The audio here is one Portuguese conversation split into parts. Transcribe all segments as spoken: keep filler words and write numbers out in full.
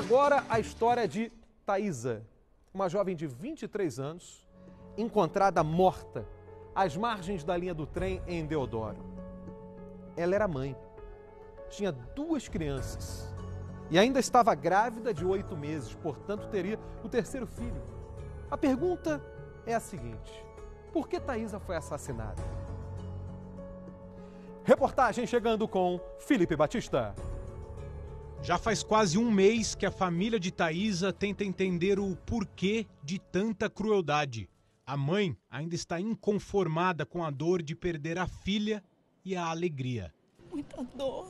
Agora a história de Thaisa, uma jovem de vinte e três anos, encontrada morta às margens da linha do trem em Deodoro. Ela era mãe, tinha duas crianças e ainda estava grávida de oito meses, portanto teria o terceiro filho. A pergunta é a seguinte: por que Thaisa foi assassinada? Reportagem chegando com Felipe Batista. Já faz quase um mês que a família de Thaisa tenta entender o porquê de tanta crueldade. A mãe ainda está inconformada com a dor de perder a filha e a alegria. Muita dor.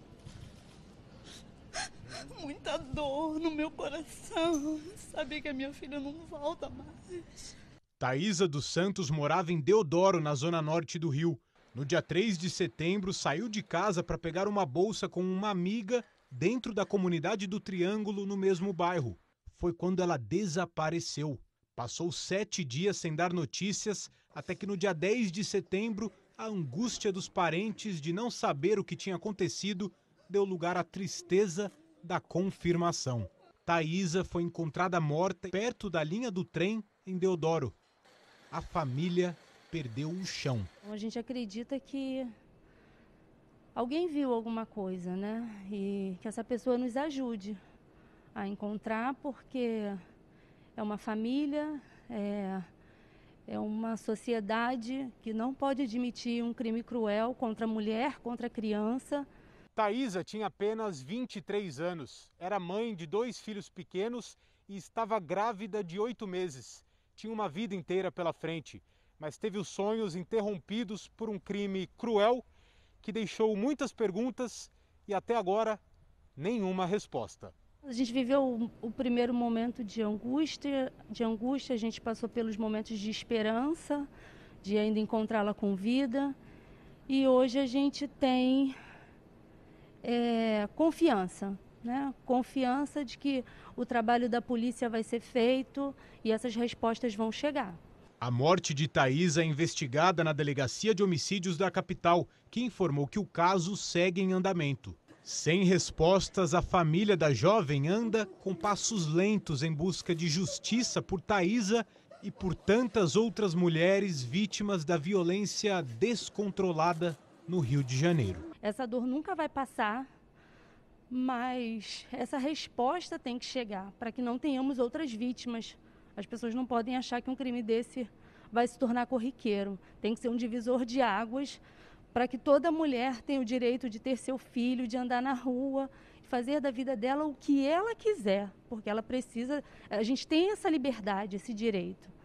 Muita dor no meu coração. Saber que a minha filha não volta mais. Thaisa dos Santos morava em Deodoro, na zona norte do Rio. No dia três de setembro, saiu de casa para pegar uma bolsa com uma amiga dentro da comunidade do Triângulo, no mesmo bairro. Foi quando ela desapareceu. Passou sete dias sem dar notícias, até que no dia dez de setembro, a angústia dos parentes de não saber o que tinha acontecido deu lugar à tristeza da confirmação. Thaisa foi encontrada morta perto da linha do trem em Deodoro. A família perdeu o chão. A gente acredita que alguém viu alguma coisa, né? E que essa pessoa nos ajude a encontrar, porque é uma família, é, é uma sociedade que não pode admitir um crime cruel contra a mulher, contra a criança. Thaisa tinha apenas vinte e três anos, era mãe de dois filhos pequenos e estava grávida de oito meses. Tinha uma vida inteira pela frente, mas teve os sonhos interrompidos por um crime cruel que deixou muitas perguntas e até agora nenhuma resposta. A gente viveu o, o primeiro momento de angústia, de angústia, a gente passou pelos momentos de esperança, de ainda encontrá-la com vida, e hoje a gente tem é, confiança, né? Confiança de que o trabalho da polícia vai ser feito e essas respostas vão chegar. A morte de Thaisa é investigada na Delegacia de Homicídios da capital, que informou que o caso segue em andamento. Sem respostas, a família da jovem anda com passos lentos em busca de justiça por Thaisa e por tantas outras mulheres vítimas da violência descontrolada no Rio de Janeiro. Essa dor nunca vai passar, mas essa resposta tem que chegar para que não tenhamos outras vítimas. As pessoas não podem achar que um crime desse vai se tornar corriqueiro. Tem que ser um divisor de águas para que toda mulher tenha o direito de ter seu filho, de andar na rua, fazer da vida dela o que ela quiser, porque ela precisa. A gente tem essa liberdade, esse direito.